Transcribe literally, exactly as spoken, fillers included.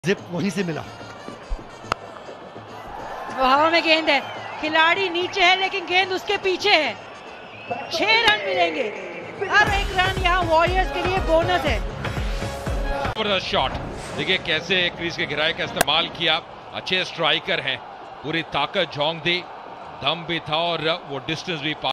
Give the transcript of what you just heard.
Zip वहीं से मिला। हवा में गेंद है, खिलाड़ी नीचे है लेकिन गेंद उसके पीछे है। छह रन मिलेंगे, हर एक रन यहाँ वॉरियर्स के लिए बोनस है। जबरदस्त शॉट, देखिए कैसे क्रीज के घेराए का इस्तेमाल किया। अच्छे स्ट्राइकर हैं, पूरी ताकत झोंक दी, दम भी था और वो डिस्टेंस भी पा